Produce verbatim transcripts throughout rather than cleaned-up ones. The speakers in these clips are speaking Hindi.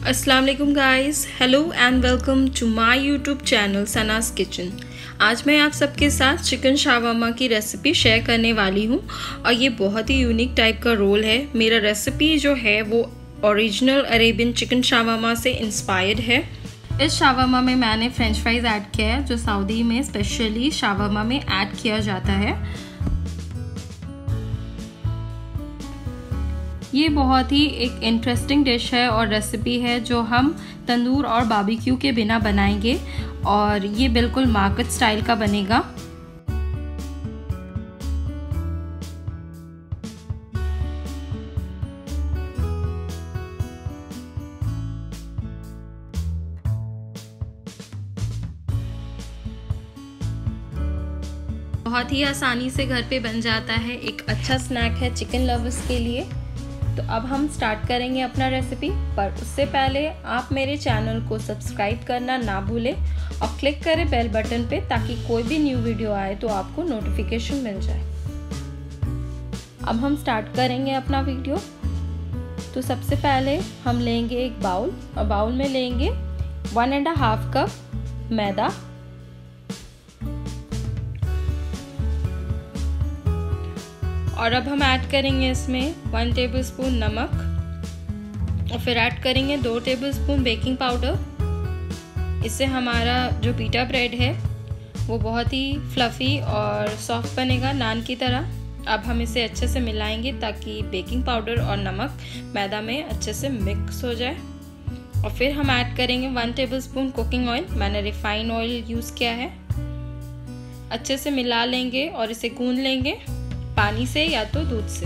अस्सलाम वालेकुम guys, hello and welcome to my YouTube channel Sana's kitchen. आज मैं आप सबके साथ चिकन शावरमा की रेसिपी शेयर करने वाली हूँ और ये बहुत ही यूनिक टाइप का रोल है। मेरा रेसिपी जो है वो ओरिजिनल अरेबियन चिकन शावरमा से इंस्पायर्ड है। इस शावरमा में मैंने फ्रेंच फ्राइज ऐड किया है जो सऊदी में स्पेशली शावरमा में ऐड किया जाता है। ये बहुत ही एक इंटरेस्टिंग डिश है और रेसिपी है जो हम तंदूर और बारबेक्यू के बिना बनाएंगे और ये बिल्कुल मार्केट स्टाइल का बनेगा। बहुत ही आसानी से घर पे बन जाता है, एक अच्छा स्नैक है चिकन लवर्स के लिए। तो अब हम स्टार्ट करेंगे अपना रेसिपी, पर उससे पहले आप मेरे चैनल को सब्सक्राइब करना ना भूलें और क्लिक करें बेल बटन पे ताकि कोई भी न्यू वीडियो आए तो आपको नोटिफिकेशन मिल जाए। अब हम स्टार्ट करेंगे अपना वीडियो। तो सबसे पहले हम लेंगे एक बाउल और बाउल में लेंगे वन एंड हाफ कप मैदा, और अब हम ऐड करेंगे इसमें वन टेबलस्पून नमक और फिर ऐड करेंगे दो टेबलस्पून बेकिंग पाउडर। इससे हमारा जो पीटा ब्रेड है वो बहुत ही फ्लफ़ी और सॉफ्ट बनेगा, नान की तरह। अब हम इसे अच्छे से मिलाएंगे ताकि बेकिंग पाउडर और नमक मैदा में अच्छे से मिक्स हो जाए। और फिर हम ऐड करेंगे वन टेबलस्पून कुकिंग ऑयल, मैंने रिफाइंड ऑयल यूज़ किया है। अच्छे से मिला लेंगे और इसे गूंद लेंगे पानी से या तो दूध से।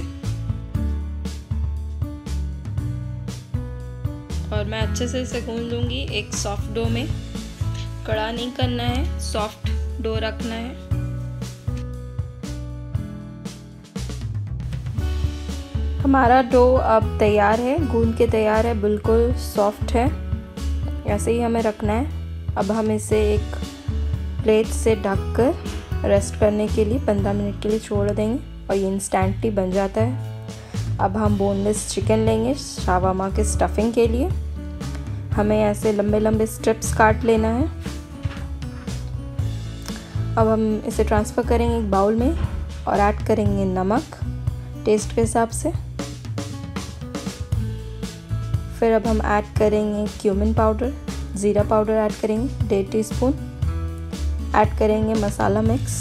और मैं अच्छे से इसे गूंद लूंगी एक सॉफ्ट डो में। कड़ा नहीं करना है, सॉफ्ट डो रखना है। हमारा डो अब तैयार है, गूंद के तैयार है, बिल्कुल सॉफ्ट है। ऐसे ही हमें रखना है। अब हम इसे एक प्लेट से ढककर रेस्ट करने के लिए पंद्रह मिनट के लिए छोड़ देंगे और ये इंस्टेंटली बन जाता है। अब हम बोनलेस चिकन लेंगे शावरमा के स्टफिंग के लिए। हमें ऐसे लंबे लंबे स्ट्रिप्स काट लेना है। अब हम इसे ट्रांसफ़र करेंगे एक बाउल में और ऐड करेंगे नमक टेस्ट के हिसाब से। फिर अब हम ऐड करेंगे क्यूमिन पाउडर, ज़ीरा पाउडर ऐड करेंगे डेढ़ टी स्पून। ऐड करेंगे मसाला मिक्स।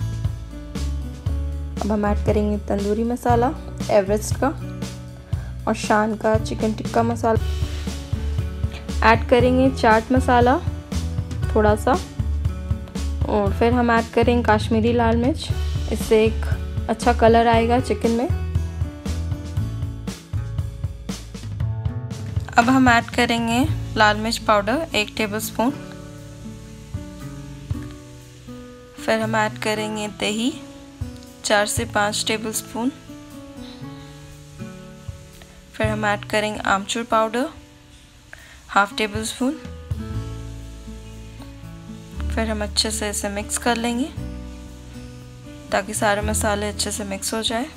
अब हम ऐड करेंगे तंदूरी मसाला एवरेस्ट का और शान का चिकन टिक्का मसाला। ऐड करेंगे चाट मसाला थोड़ा सा, और फिर हम ऐड करेंगे कश्मीरी लाल मिर्च। इससे एक अच्छा कलर आएगा चिकन में। अब हम ऐड करेंगे लाल मिर्च पाउडर एक टेबलस्पून। फिर हम ऐड करेंगे दही चार से पाँच टेबलस्पून। फिर हम ऐड करेंगे आमचूर पाउडर हाफ टेबल स्पून। फिर हम अच्छे से इसे मिक्स कर लेंगे ताकि सारे मसाले अच्छे से मिक्स हो जाए।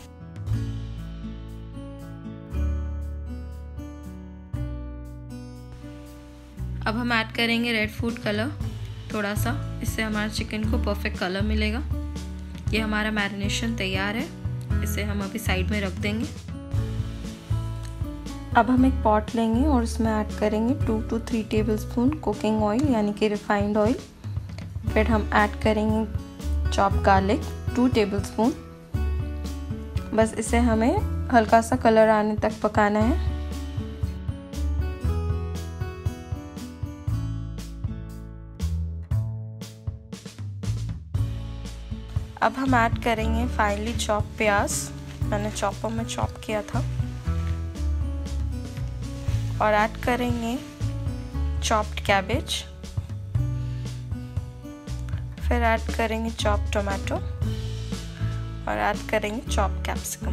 अब हम ऐड करेंगे रेड फूड कलर थोड़ा सा, इससे हमारे चिकन को परफेक्ट कलर मिलेगा। ये हमारा मैरिनेशन तैयार है, इसे हम अभी साइड में रख देंगे। अब हम एक पॉट लेंगे और इसमें ऐड करेंगे two to three tablespoon cooking oil यानी कि रिफाइंड ऑयल। फिर हम ऐड करेंगे चॉप गार्लिक टू टेबलस्पून। बस इसे हमें हल्का सा कलर आने तक पकाना है। अब हम ऐड करेंगे फाइनली चॉप प्याज, मैंने चॉपर में चॉप किया था। और ऐड करेंगे चॉप्ड कैबेज। फिर ऐड करेंगे चॉप टोमेटो और ऐड करेंगे चॉप कैप्सिकम।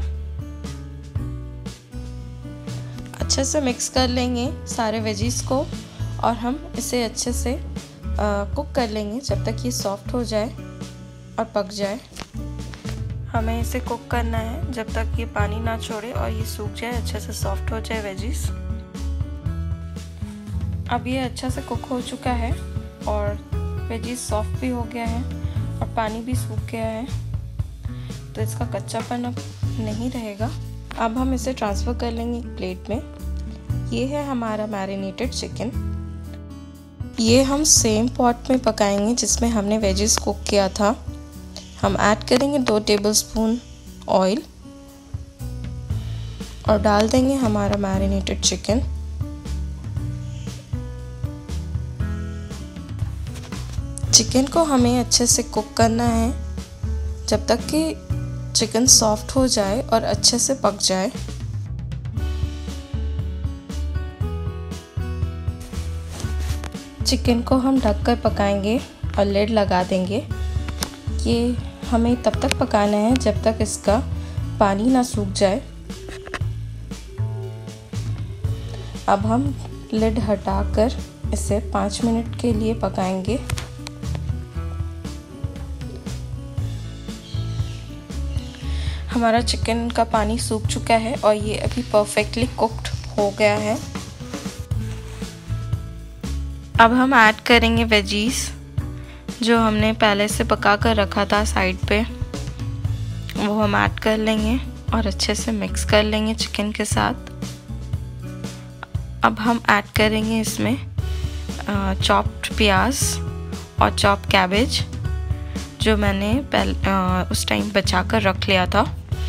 अच्छे से मिक्स कर लेंगे सारे वेजीज को और हम इसे अच्छे से आ, कुक कर लेंगे जब तक ये सॉफ्ट हो जाए और पक जाए। हमें इसे कुक करना है जब तक ये पानी ना छोड़े और ये सूख जाए, अच्छे से सॉफ्ट हो जाए वेजीज। अब ये अच्छा से कुक हो चुका है और वेजीज सॉफ्ट भी हो गया है और पानी भी सूख गया है, तो इसका कच्चापन अब नहीं रहेगा। अब हम इसे ट्रांसफ़र कर लेंगे एक प्लेट में। ये है हमारा मैरिनेटेड चिकन। ये हम सेम पॉट में पकाएंगे जिसमें हमने वेजीज कुक किया था। हम ऐड करेंगे दो टेबलस्पून ऑयल और डाल देंगे हमारा मैरिनेटेड चिकन। चिकन को हमें अच्छे से कुक करना है जब तक कि चिकन सॉफ्ट हो जाए और अच्छे से पक जाए। चिकन को हम ढककर पकाएंगे और लिड लगा देंगे। ये हमें तब तक पकाना है जब तक इसका पानी ना सूख जाए। अब हम लिड हटाकर इसे पाँच मिनट के लिए पकाएंगे। हमारा चिकन का पानी सूख चुका है और ये अभी परफेक्टली कुक्ड हो गया है। अब हम ऐड करेंगे वेजीज जो हमने पहले से पका कर रखा था साइड पे, वो हम ऐड कर लेंगे और अच्छे से मिक्स कर लेंगे चिकन के साथ। अब हम ऐड करेंगे इसमें चॉप्ड प्याज और चॉप कैबेज जो मैंने पहले उस टाइम बचा कर रख लिया था।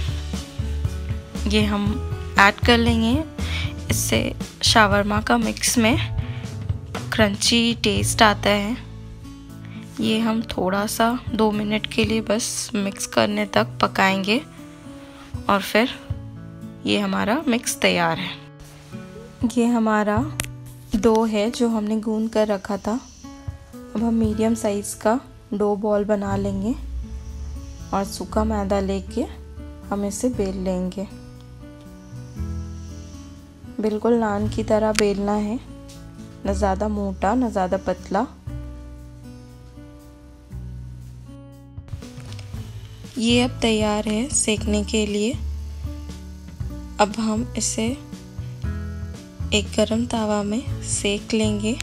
ये हम ऐड कर लेंगे। इससे शावरमा का मिक्स में क्रंची टेस्ट आता है। ये हम थोड़ा सा दो मिनट के लिए बस मिक्स करने तक पकाएंगे और फिर ये हमारा मिक्स तैयार है। ये हमारा डो है जो हमने गूंद कर रखा था। अब हम मीडियम साइज़ का डो बॉल बना लेंगे और सूखा मैदा लेके हम इसे बेल लेंगे। बिल्कुल नान की तरह बेलना है, न ज़्यादा मोटा न ज़्यादा पतला। ये अब तैयार है सेकने के लिए। अब हम इसे एक गरम तवा में सेक लेंगे।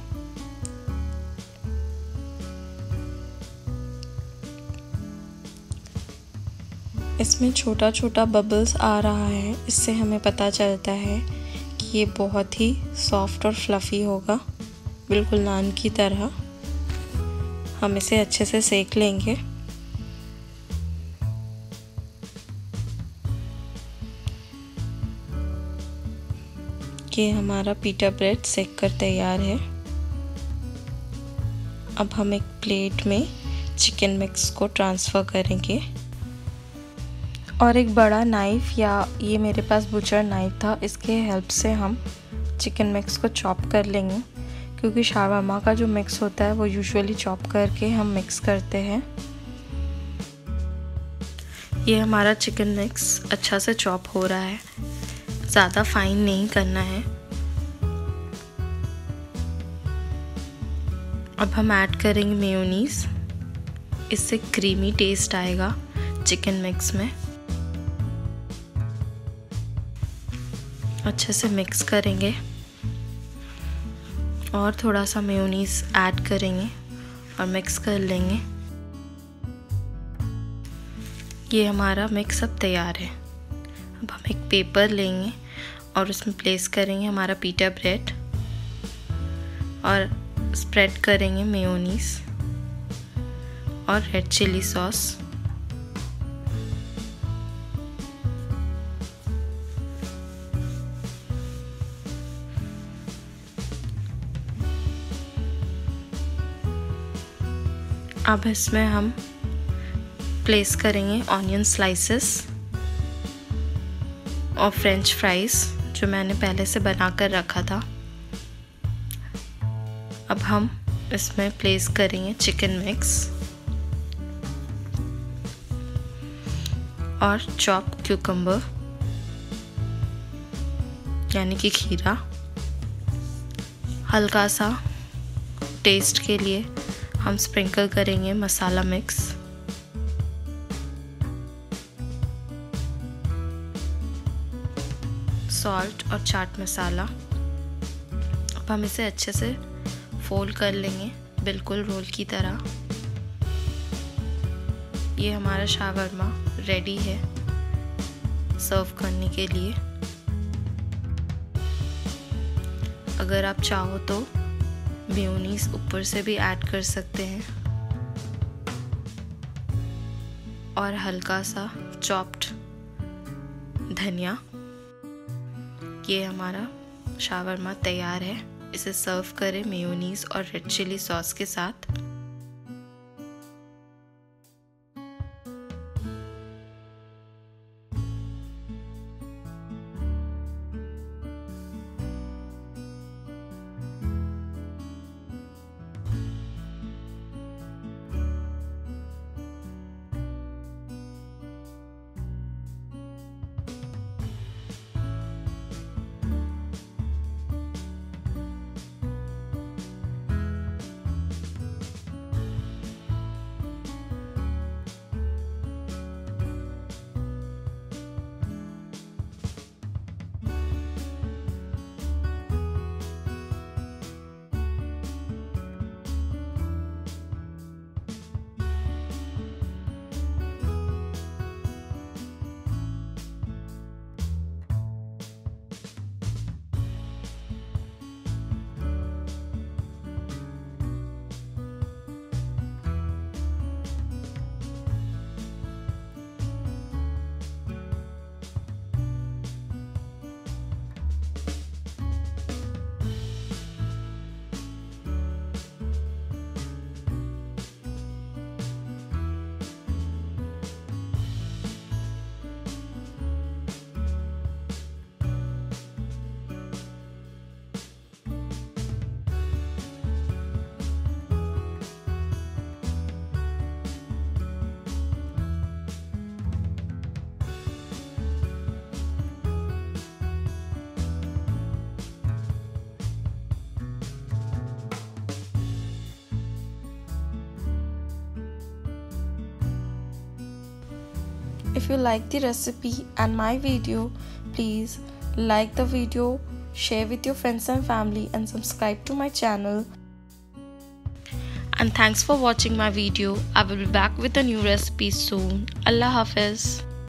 इसमें छोटा छोटा बबल्स आ रहा है, इससे हमें पता चलता है कि ये बहुत ही सॉफ्ट और फ्लफ़ी होगा, बिल्कुल नान की तरह। हम इसे अच्छे से सेक लेंगे। ये हमारा पीटा ब्रेड सेक कर तैयार है। अब हम एक प्लेट में चिकन मिक्स को ट्रांसफ़र करेंगे और एक बड़ा नाइफ़ या ये मेरे पास बुचर नाइफ़ था, इसके हेल्प से हम चिकन मिक्स को चॉप कर लेंगे, क्योंकि शावरमा का जो मिक्स होता है वो यूजुअली चॉप करके हम मिक्स करते हैं। ये हमारा चिकन मिक्स अच्छा से चॉप हो रहा है, ज़्यादा फाइन नहीं करना है। अब हम ऐड करेंगे मेयोनीज़, इससे क्रीमी टेस्ट आएगा चिकन मिक्स में। अच्छे से मिक्स करेंगे और थोड़ा सा मेयोनीज़ ऐड करेंगे और मिक्स कर लेंगे। ये हमारा मिक्स अब तैयार है। अब हम एक पेपर लेंगे और उसमें प्लेस करेंगे हमारा पीटा ब्रेड और स्प्रेड करेंगे मेयोनीज़ और रेड चिली सॉस। अब इसमें हम प्लेस करेंगे ऑनियन स्लाइसेस और फ्रेंच फ्राइज़ जो मैंने पहले से बना कर रखा था। अब हम इसमें प्लेस करेंगे चिकन मिक्स और चॉप क्यूकम्बर यानी कि खीरा। हल्का सा टेस्ट के लिए हम स्प्रिंकल करेंगे मसाला मिक्स। सॉल्ट और चाट मसाला। अब हम इसे अच्छे से फोल्ड कर लेंगे बिल्कुल रोल की तरह। ये हमारा शावरमा रेडी है सर्व करने के लिए। अगर आप चाहो तो मेयोनीज ऊपर से भी ऐड कर सकते हैं और हल्का सा चॉप्ड धनिया। ये हमारा शावरमा तैयार है। इसे सर्व करें मेयोनीज और रेड चिली सॉस के साथ। If you like the recipe and my video, please like the video, share with your friends and family, and subscribe to my channel. And thanks for watching my video. I will be back with a new recipe soon. Allah Hafiz.